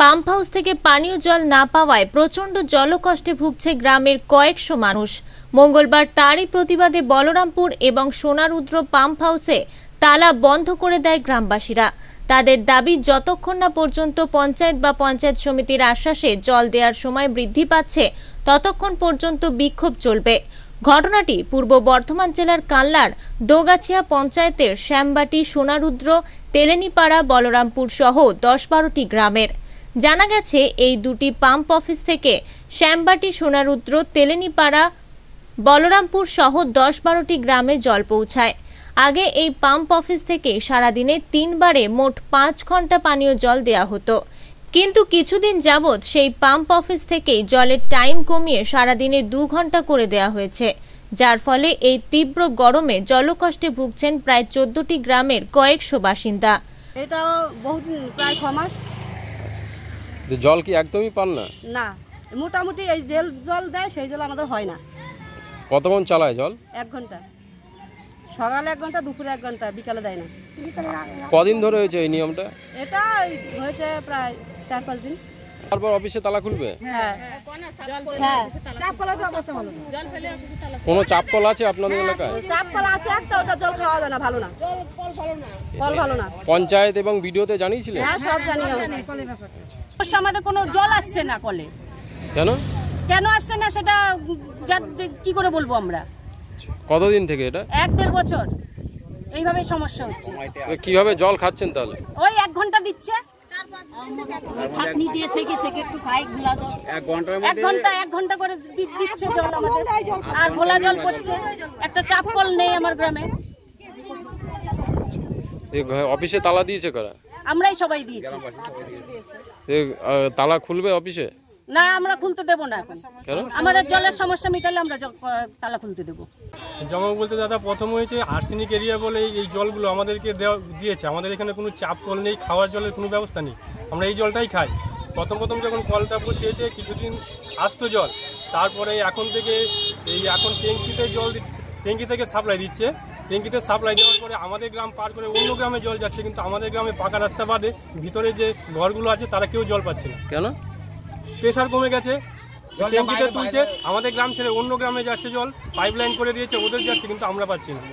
Pump house থেকে পানীয় জল না পাওয়ায় প্রচণ্ড জলকষ্টে ভুগছে গ্রামের কয়েকশো মানুষ। মঙ্গলবার তারই প্রতিবাদে বলরামপুর এবং সোনারুদ্র পাম্প হাউসে তালা বন্ধ করে দেয় গ্রামবাসীরা। তাদের দাবি, যতক্ষণ না পর্যন্ত পঞ্চায়েত বা পঞ্চায়েত সমিতির আশ্বাসে জল দেওয়ার সময় বৃদ্ধি পাচ্ছে ততক্ষণ পর্যন্ত বিক্ষোভ চলবে। ঘটনাটি পূর্ব বর্ধমান জেলার কানলার দোগাছিয়া পঞ্চায়েতের শ্যামবাটি, সোনারুদ্র, তেলেনীপাড়া, বলরামপুর সহ 10-12টি গ্রামের। জানা গেছে, এই দুটি পাম্প অফিস থেকে শ্যামবাটি, সোনারুদ্র, তেলেনীপাড়া, বলরামপুর সহ 10-12টি গ্রামে জল পৌঁছায়। আগে এই পাম্প অফিস থেকে সারাদিনে 3 বারে মোট 5 ঘন্টা পানীয় জল দেওয়া হতো, কিন্তু কিছুদিন যাবৎ সেই পাম্প অফিস থেকেই জলের টাইম কমিয়ে সারাদিনে 2 ঘন্টা করে দেওয়া হয়েছে, যার ফলে এই তীব্র গরমে জলকষ্টে ভুগছেন প্রায় 14টি গ্রামের কয়েকশো বাসিন্দা। এটা বহুদিন, প্রায় 6 মাস। জল কি একদমই পান না? না, মোটামুটি এই জল দেয় সেই জল আমাদের হয় না। কতক্ষণ চালায় জল? 1 ঘন্টা, সকালে 1 ঘন্টা, দুপুরে 1 ঘন্টা, বিকালে দেয় না। কদিন ধরে হয়েছে এই নিয়মটা? এটা হয়েছে প্রায় 4-5 দিন। তারপর অফিসে তালা খুলবে? হ্যাঁ, চাপ কলা তো অবস্থা ভালো না। কোনো চাপ কল আছে আপনাদের এলাকায়? চাপ কলা আছে একটা, ওটা জল খাওয়া যায় না, ভালো না, কল ভালো না। পঞ্চায়েত এবং ভিডিওতে জানিয়েছিলেন? হ্যাঁ, সব জানি। আমাদের কোনো জল আসছে না কলে। কেন আসছে না সেটা কি করে বলবো আমরা? কতদিন থেকে এটা? 1-1.5 বছর এইভাবে সমস্যা হচ্ছে। কিভাবে জল খাচ্ছেন তাহলে? ওই 1 ঘন্টা দিচ্ছে, ছাঁকনি দিয়ে ছেঁকে একটু খাই, ঘোলা জল 1 ঘন্টা করে দিচ্ছে জল আমাদের, আর ঘোলা জল পড়ছে। একটা চাপ কল নেই আমার গ্রামে। অফিসে তালা দিয়েছে কারা? আমরাই সবাই দিয়েছি। তালা খুলবে অফিসে? না, আমরা খুলতে দেবো না এখন। আমাদের জলের সমস্যা মিটালে আমরা তালা খুলতে দেবো। জমা বলতে দাদা, প্রথম হয়েছে আর্সেনিক এরিয়া বলে এই জলগুলো আমাদেরকে দিয়েছে। আমাদের এখানে কোনো চাপ কল নেই, খাওয়ার জলের কোনো ব্যবস্থা নেই, আমরা এই জলটাই খাই। প্রথম যখন কলটা বসিয়েছে কিছুদিন আসতো জল, তারপরে এখন থেকে এখন ট্যাঙ্কি থেকে সাপ্লাই দিচ্ছে। ট্যাঙ্কিতে সাপ্লাই দেওয়ার পরে আমাদের গ্রাম পার করে অন্য গ্রামে জল যাচ্ছে, কিন্তু আমাদের গ্রামে পাকা রাস্তা বাদে ভিতরে যে ঘরগুলো আছে তারা কেউ জল পাচ্ছে না। কেন? প্রেশার কমে গেছে, ট্যাঙ্কিতে তুলছে, আমাদের গ্রাম ছেড়ে অন্য গ্রামে যাচ্ছে জল, পাইপলাইন করে দিয়েছে, ওদের যাচ্ছে, কিন্তু আমরা পাচ্ছি না।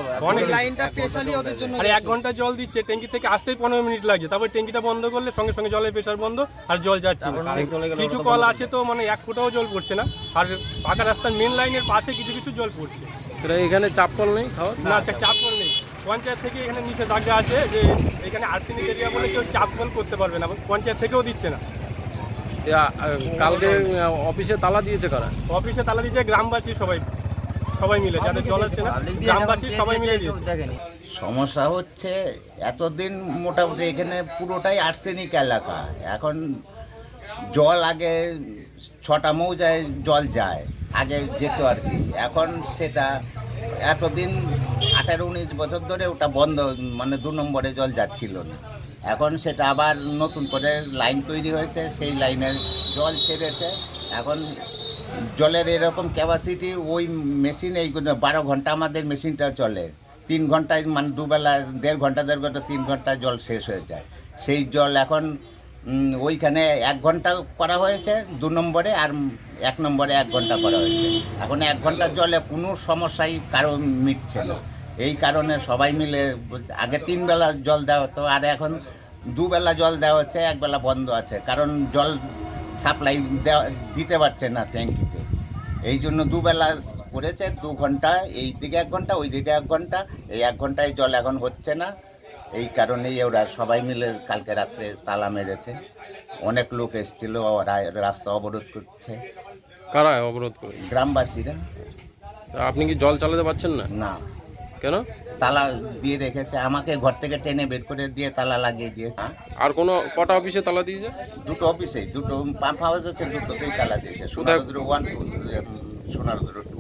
আর 1 ঘন্টা জল দিচ্ছে, ট্যাঙ্কি থেকে আসতেই 15 মিনিট লাগছে, তারপর ট্যাঙ্কিটা বন্ধ করলে সঙ্গে সঙ্গে জলের প্রেশার বন্ধ, আর জল যাচ্ছে না। কিছু কল আছে তো 1 ফুটাও জল পড়ছে না, আর পাকা রাস্তার মেন লাইনের পাশে কিছু জল পড়ছে। এখানে চাপ কল নেই? না, চাপ কল নেই। পঞ্চায়েত থেকে এখানে নিষেধাজ্ঞা আছে যে এখানে আর্সেনিক এরিয়া বলে কেউ চাপ কল করতে পারবে না, পঞ্চায়েত থেকেও দিচ্ছে না। কালকে অফিসে তালা দিয়েছে কারা? অফিসে তালা দিয়েছে গ্রামবাসী সবাই মিলে, যাদের জল আসছে না, গ্রামবাসী সবাই মিলে দিয়েছে। সমস্যা হচ্ছে এতদিন মোটামুটি এখানে পুরোটাই আর্সেনিক এলাকা। এখন জল আগে 6টা মৌজায় জল যায়, আগে যেত আর কি। এখন সেটা এতদিন 18-19 বছর ধরে ওটা বন্ধ, মানে 2 নম্বরে জল যাচ্ছিল না। এখন সেটা আবার নতুন করে লাইন তৈরি হয়েছে, সেই লাইনের জল ছেড়েছে। এখন জলের এরকম ক্যাপাসিটি, ওই মেশিন এই 12 ঘন্টা আমাদের মেশিনটা চলে, 3 ঘন্টায় মানে দুবেলা 1.5 ঘন্টা 3 ঘন্টায় জল শেষ হয়ে যায়। সেই জল এখন ওইখানে 1 ঘন্টা করা হয়েছে 2 নম্বরে, আর 1 নম্বরে 1 ঘন্টা করা হয়েছে। এখন 1 ঘন্টার জলে কোনো সমস্যাই কারো মিটছে না। এই কারণে সবাই মিলে, আগে 3 বেলা জল দেওয়া হতো, আর এখন 2 বেলা জল দেওয়া হচ্ছে, 1 বেলা বন্ধ আছে, কারণ জল সাপ্লাই দিতে পারছে না ট্যাঙ্কিতে। এই জন্য 2 বেলা করেছে, 2 ঘন্টা, এই দিকে 1 ঘন্টা, ওই দিকে 1 ঘন্টা, এই 1 ঘন্টায় জল এখন হচ্ছে না। এই কারণেই ওরা সবাই মিলে কালকে রাত্রে তালা মেরেছে। অনেক লোক এসেছিল, ওরা রাস্তা অবরোধ করছে। কারা অবরোধ করে? গ্রামবাসীরা। আপনি কি জল চালাতে পারছেন না? না। কেন? তালা দিয়ে রেখেছে, আমাকে ঘর থেকে টেনে বের করে দিয়ে তালা লাগিয়ে দিয়েছে। আর কটা অফিসে তালা দিয়েছে? 2টো অফিসেই, 2টো পাম্প হাউস আছে, 2টোতেই তালা দিয়েছে। সোনারুদ্র 1, সোনারুদ্র 2।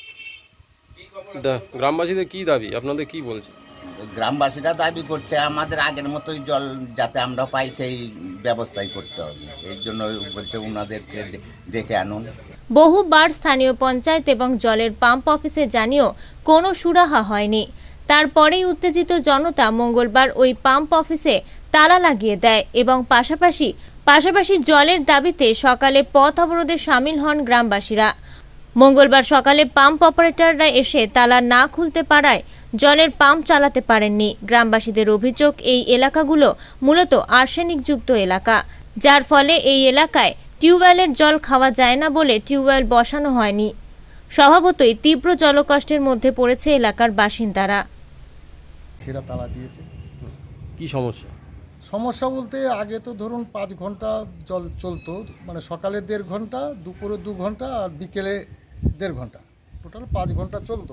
গ্রামবাসীদের কি দাবি, আপনাদের কি বলছে? গ্রামবাসীরা দাবি করছে আমাদের আগের মতোই জল যাতে আমরা পাই, সেই ব্যবস্থাই করতে হবে। এই জন্য বলছে ওনাদেরকে ডেকে আনুন। বহুবার স্থানীয় পঞ্চায়েত এবং জলের পাম্প অফিসে জানিয়েও কোনো সুরাহা হয়নি। তারপরেই উত্তেজিত জনতা মঙ্গলবার ওই পাম্প অফিসে তালা লাগিয়ে দেয় এবং পাশাপাশি জলের দাবিতে সকালে পথ অবরোধে সামিল হন গ্রামবাসীরা। মঙ্গলবার সকালে পাম্প অপারেটররা এসে তালা না খুলতে পারায় জলের পাম্প চালাতে পারেননি। গ্রামবাসীদের অভিযোগ, এই এলাকাগুলো মূলত আর্সেনিকযুক্ত এলাকা, যার ফলে এই এলাকায় টিউবওয়েলের জল খাওয়া যায় না বলে টিউবওয়েল বসানো হয়নি। স্বভাবতই তীব্র জলকষ্টের মধ্যে পড়েছে এলাকার বাসিন্দারা। সেরা তালা দিয়েছে। কি সমস্যা? সমস্যা বলতে আগে তো ধরুন 5 ঘন্টা জল চলতো, মানে সকালে 1.5 ঘন্টা, দুপুরে 2 ঘন্টা আর বিকেলে 1.5 ঘন্টা, টোটাল 5 ঘন্টা চলতো।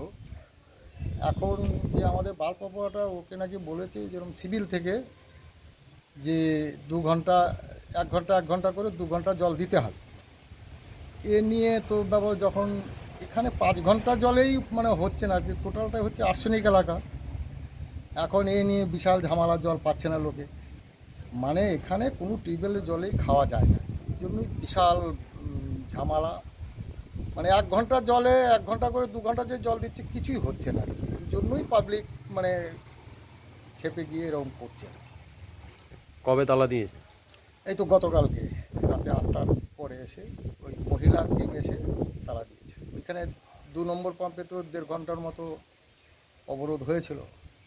এখন যে আমাদের বাল্ব অপারেটর ওকে নাকি বলেছে যেরকম সিভিল থেকে যে 2 ঘন্টা 1 ঘন্টা করে 2 ঘন্টা জল দিতে হবে। এ নিয়ে তো যখন এখানে 5 ঘন্টা জলেই মানে হচ্ছে না আর কি, টোটালটাই হচ্ছে আর্সেনিক এলাকা। এখন এ নিয়ে বিশাল ঝামেলা, জল পাচ্ছে না লোকে, মানে এখানে কোনো টিউবওয়েলের জলেই খাওয়া যায় না, এই জন্যই বিশাল ঝামেলা। মানে 1 ঘন্টা জলে 1 ঘন্টা করে 2 ঘন্টা যে জল দিচ্ছে কিছুই হচ্ছে না আর কি, এই জন্যই পাবলিক মানে খেপে গিয়ে এরকম করছে। কবে তালা দিয়েছে? এই তো গতকালকে রাতে 8টার পরে এসে ওই মহিলার টিম এসে তালা দিয়েছে। ওইখানে 2 নম্বর পাম্পে তো 1.5 ঘন্টার মতো অবরোধ হয়েছিল।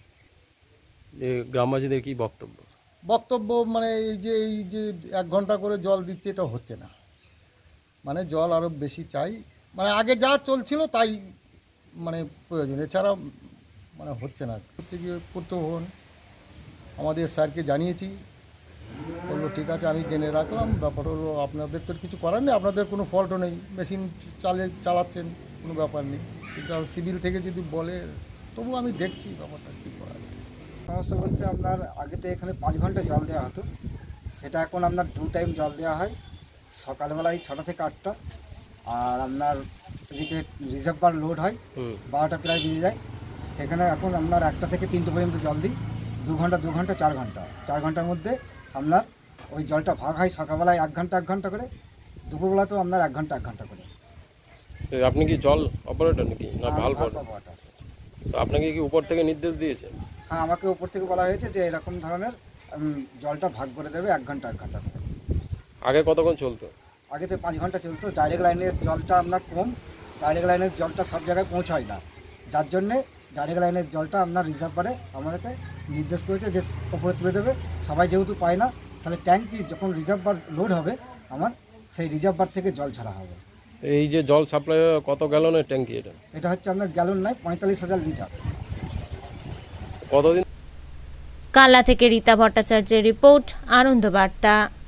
গ্রামবাসীদের কি বক্তব্য? মানে এই যে 1 ঘন্টা করে জল দিচ্ছে, এটা হচ্ছে না, মানে জল আরও বেশি চাই, মানে আগে যা চলছিল তাই মানে প্রয়োজন, এছাড়া মানে হচ্ছে না। হচ্ছে গিয়ে পূর্ত ভবন আমাদের স্যারকে জানিয়েছি, বললো ঠিক আছে আমি জেনে রাখলাম, ব্যাপার হলো আপনাদের তো কিছু করার নেই, আপনাদের কোনো ফল্টও নেই, মেশিন চালাচ্ছেন, কোনো ব্যাপার নেই, কিন্তু সিভিল থেকে যদি বলে তবু আমি দেখছি ব্যাপারটা কী করা যায়। সমস্যা বলতে আপনার আগে তো এখানে 5 ঘন্টা জল দেওয়া হতো, সেটা এখন আপনার 2 টাইম জল দেওয়া হয়, সকালবেলায় 6টা থেকে 8টা, আর আপনার এদিকে রিজার্ভার লোড হয় 12টা প্রায় বেজে যায়, সেখানে এখন আপনার 1টা থেকে 3টে পর্যন্ত জল দিই, 2 ঘন্টা 4 ঘন্টার মধ্যে আপনার ওই জলটা ভাগ হয়, সকালবেলায় 1 ঘন্টা করে, দুপুরবেলাতেও আপনার 1 ঘন্টা করে। আপনি কি জল অপারেটর নাকি না ভাল্ব অপারেটর? আপনাকে কি উপর থেকে নির্দেশ দিয়েছে? হ্যাঁ, আমাকে উপর থেকে বলা হয়েছে যে এরকম ধরনের জলটা ভাগ করে দেবে 1 ঘন্টা করে। আগে কতক্ষণ চলতো? আগে তো 5 ঘন্টা চলতো। ডাইরেক্ট লাইনের জলটা আপনার কম, ডাইরেক্ট লাইনের জলটা সব জায়গায় পৌঁছায় না, যার জন্যে ডাইরেক্ট লাইনের জলটা আপনার রিজার্ভারে আমাদেরকে নির্দেশ করেছে যে ওপরে তুলে দেবে। সবাই যেহেতু পায় না, তাহলে ট্যাঙ্কি যখন রিজার্ভার লোড হবে আমার, সেই রিজার্ভার থেকে জল ছাড়া হবে। এই যে জল সাপ্লাই কত গ্যালনের ট্যাঙ্কি এটা হচ্ছে আপনার গ্যালন নয়, 45,000 লিটার। কতদিন? কাল্লা থেকে রীতা ভট্টাচার্যের রিপোর্ট, আনন্দ বার্তা।